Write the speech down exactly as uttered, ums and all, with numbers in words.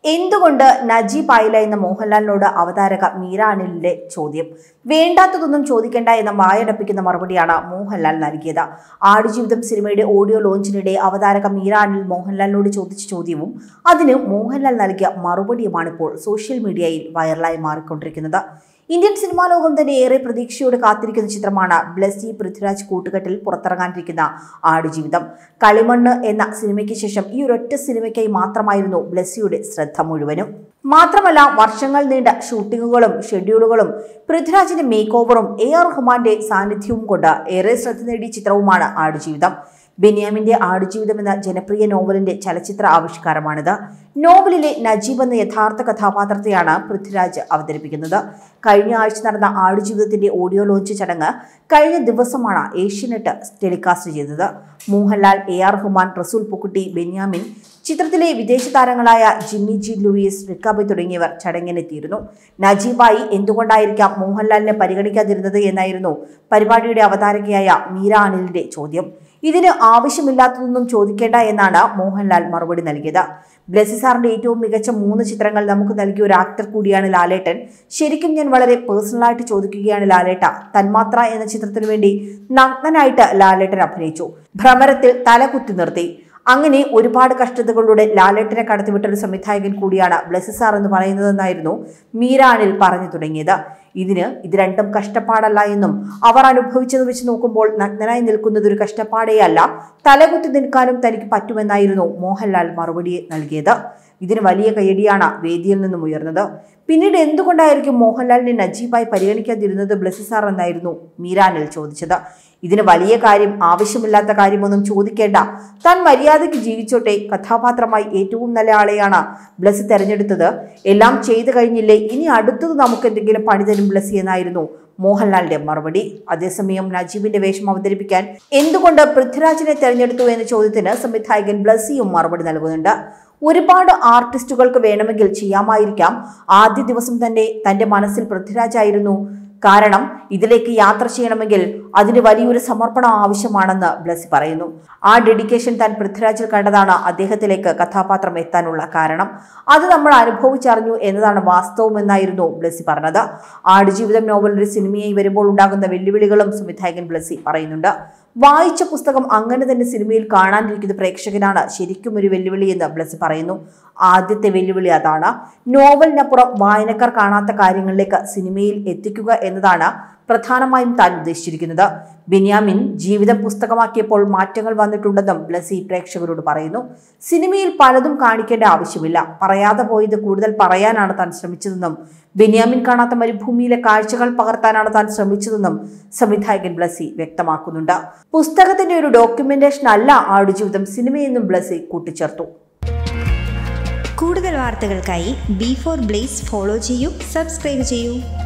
എന്തുകൊണ്ട് നജീബ് ആയില്ല എന്ന മോഹൻലാലിനോട് അവതാരക മീര അനിലിന്റെ ചോദ്യം. വേണ്ടാത്തതൊന്നും ചോദിക്കേണ്ട എന്ന വായടപ്പിക്കുന്ന മറുപടിയാണ് മോഹൻലാൽ നൽകിയത്. ആടുജീവിതം സിനിമയുടെ ഓഡിയോ ലോഞ്ചിനിടെ അവതാരക മീര അനിൽ മോഹൻലാലിനോട് ചോദിച്ച ചോദ്യവും അതിന് മോഹൻലാൽ നൽകിയ മറുപടിയുമാണ് ഇപ്പോൾ സോഷ്യൽ മീഡിയയിൽ വൈറലായി മാറിക്കൊണ്ടിരിക്കുന്നത്. ഇന്ത്യൻ സിനിമാ ലോകം തന്നെ ഏറെ പ്രതീക്ഷയോടെ കാത്തിരിക്കുന്ന ചിത്രമാണ് ബ്ലെസ്സി പൃഥ്വിരാജ് കൂട്ടുകെട്ടിൽ പുറത്തിറങ്ങാനിരിക്കുന്ന ആടുജീവിതം. കളിമണ്ണ് എന്ന സിനിമയ്ക്ക് ശേഷം ഈ ഒരൊറ്റ സിനിമയ്ക്കായി മാത്രമായിരുന്നു ബ്ലെസ്സിയുടെ ശ്രദ്ധ മുഴുവനും. മാത്രമല്ല, വർഷങ്ങൾ നീണ്ട ഷൂട്ടിങ്ങുകളും ഷെഡ്യൂളുകളും പൃഥ്വിരാജിന്റെ മേക്ക് ഓവറും എ ആർ റഹ്മാന്റെ സാന്നിധ്യവും കൊണ്ട് ഏറെ ശ്രദ്ധ നേടിയ ചിത്രവുമാണ് ആടുജീവിതം. ബെന്യാമിന്റെ ആടുജീവിതം എന്ന ജനപ്രിയ നോവലിന്റെ ചലച്ചിത്ര ആവിഷ്കാരമാണിത്. നോവലിലെ നജീബ് എന്ന യഥാർത്ഥ കഥാപാത്രത്തെയാണ് പൃഥ്വിരാജ് അവതരിപ്പിക്കുന്നത്. കഴിഞ്ഞ ആഴ്ച നടന്ന ആടുജീവിതത്തിന്റെ ഓഡിയോ ലോഞ്ച് ചടങ്ങ് കഴിഞ്ഞ ദിവസമാണ് ഏഷ്യാനെറ്റ് ടെലികാസ്റ്റ് ചെയ്തത്. മോഹൻലാൽ, എ ആർ റഹ്മാൻ, റസൂൽ പൂക്കുട്ടി, ബെന്യാമിൻ, ചിത്രത്തിലെ വിദേശ താരങ്ങളായ ജിമ്മി ജി ലൂയിസ്, റിക്കാബി തുടങ്ങിയവർ ചടങ്ങിനെത്തിയിരുന്നു. നജീബായി എന്തുകൊണ്ടായിരിക്കാം മോഹൻലാലിനെ പരിഗണിക്കാതിരുന്നത് എന്നായിരുന്നു പരിപാടിയുടെ അവതാരകയായ മീര അനിലിന്റെ ചോദ്യം. ഇതിന് ആവശ്യമില്ലാത്തതൊന്നും ചോദിക്കേണ്ട എന്നാണ് മോഹൻലാൽ മറുപടി നൽകിയത്. ബ്ലെസ്സി സാറിന്റെ ഏറ്റവും മികച്ച മൂന്ന് ചിത്രങ്ങൾ നമുക്ക് നൽകിയ ഒരു ആക്ടർ കൂടിയാണ് ലാലേട്ടൻ. ശരിക്കും ഞാൻ വളരെ പേഴ്സണലായിട്ട് ചോദിക്കുകയാണ് ലാലേട്ട. തന്മാത്ര എന്ന ചിത്രത്തിനു വേണ്ടി നഗ്നനായിട്ട് ലാലേട്ടൻ അഭിനയിച്ചു. ഭ്രമരത്തിൽ തല കുത്തി നിർത്തി. അങ്ങനെ ഒരുപാട് കഷ്ടതകളിലൂടെ ലാലേട്ടനെ കടത്തിവിട്ടൊരു സംവിധായകൻ കൂടിയാണ് ബ്ലെസ്സി സാർ എന്ന് പറയുന്നതെന്നായിരുന്നു മീര അനിൽ പറഞ്ഞു തുടങ്ങിയത്. ഇതിന് ഇത് രണ്ടും കഷ്ടപ്പാടല്ല എന്നും അവർ അനുഭവിച്ചത് വെച്ച് നോക്കുമ്പോൾ നഗ്നനായി നിൽക്കുന്നത് ഒരു കഷ്ടപ്പാടേ അല്ല, തലകുത്തി നിൽക്കാനും തനിക്ക് പറ്റുമെന്നായിരുന്നു മോഹൻലാൽ മറുപടി നൽകിയത്. ഇതിന് വലിയ കയ്യടിയാണ് വേദിയിൽ നിന്നും ഉയർന്നത്. പിന്നീട് എന്തുകൊണ്ടായിരിക്കും മോഹൻലാലിനെ നജീബായി പരിഗണിക്കാതിരുന്നത് ബ്ലെസ്സി സാർ എന്നായിരുന്നു മീര അനിൽ ചോദിച്ചത്. ഇതിന് വലിയ കാര്യം, ആവശ്യമില്ലാത്ത കാര്യമൊന്നും ചോദിക്കേണ്ട, താൻ മര്യാദയ്ക്ക് ജീവിച്ചോട്ടെ, കഥാപാത്രമായി ഏറ്റവും നല്ല ആളെയാണ് ബ്ലെസ്സി തെരഞ്ഞെടുത്തത്, എല്ലാം ചെയ്തു കഴിഞ്ഞില്ലേ, ഇനി അടുത്തത് നമുക്ക് എന്തെങ്കിലും പണി തരും ബ്ലെസ്സി എന്നായിരുന്നു മോഹൻലാലിന്റെ മറുപടി. അതേസമയം നജീബിന്റെ വേഷം അവതരിപ്പിക്കാൻ എന്തുകൊണ്ട് പൃഥ്വിരാജിനെ തെരഞ്ഞെടുത്തു എന്ന ചോദ്യത്തിന് സംവിധായകൻ ബ്ലെസ്സിയും മറുപടി നൽകുന്നുണ്ട്. ഒരുപാട് ആർട്ടിസ്റ്റുകൾക്ക് വേണമെങ്കിൽ ചെയ്യാമായിരിക്കാം. ആദ്യ ദിവസം തന്നെ തന്റെ മനസ്സിൽ പൃഥ്വിരാജായിരുന്നു. കാരണം ഇതിലേക്ക് യാത്ര ചെയ്യണമെങ്കിൽ അതിന് വലിയൊരു സമർപ്പണം ആവശ്യമാണെന്ന് ബ്ലെസ്സി പറയുന്നു. ആ ഡെഡിക്കേഷൻ താൻ പൃഥ്വിരാജിൽ കണ്ടതാണ് അദ്ദേഹത്തിലേക്ക് കഥാപാത്രം എത്താനുള്ള കാരണം. അത് നമ്മൾ അനുഭവിച്ചറിഞ്ഞു എന്നതാണ് വാസ്തവമെന്നായിരുന്നു ബ്ലെസ്സി പറഞ്ഞത്. ആടുജീവിതം നോവൽ ഒരു സിനിമയായി വരുമ്പോൾ ഉണ്ടാകുന്ന വെല്ലുവിളികളും സംവിധായകൻ ബ്ലെസ്സി പറയുന്നുണ്ട്. വായിച്ച പുസ്തകം അങ്ങനെ തന്നെ സിനിമയിൽ കാണാനിരിക്കുന്ന പ്രേക്ഷകനാണ് ശരിക്കും ഒരു വെല്ലുവിളി എന്ന് ബ്ലെസ്സി പറയുന്നു. ആദ്യത്തെ വെല്ലുവിളി അതാണ്. നോവലിനപ്പുറം വായനക്കാർ കാണാത്ത കാര്യങ്ങളിലേക്ക് സിനിമയിൽ എത്തിക്കുക എന്നതാണ് പ്രധാനമായും താൻ ഉദ്ദേശിച്ചിരിക്കുന്നത്. ബെന്യാമിൻ ജീവിതം പുസ്തകമാക്കിയപ്പോൾ മാറ്റങ്ങൾ വന്നിട്ടുണ്ടെന്നും ബ്ലെസ്സി പ്രേക്ഷകരോട് പറയുന്നു. സിനിമയിൽ പലതും കാണിക്കേണ്ട ആവശ്യമില്ല, പറയാതെ പോയത് കൂടുതൽ പറയാനാണ് താൻ ശ്രമിച്ചതെന്നും ബെന്യാമിൻ കാണാത്ത മരുഭൂമിയിലെ കാഴ്ചകൾ പകർത്താനാണ് താൻ ശ്രമിച്ചതെന്നും സംവിധായകൻ ബ്ലെസ്സി വ്യക്തമാക്കുന്നുണ്ട്. പുസ്തകത്തിന്റെ ഒരു ഡോക്യുമെന്റേഷൻ അല്ല ആടുജീവിതം സിനിമയെന്നും ബ്ലെസ്സി കൂട്ടിച്ചേർത്തു. കൂടുതൽ വാർത്തകൾക്കായി ബി ഫോർ ബ്ലേസ് ഫോളോ ചെയ്യൂ, സബ്സ്ക്രൈബ് ചെയ്യൂ.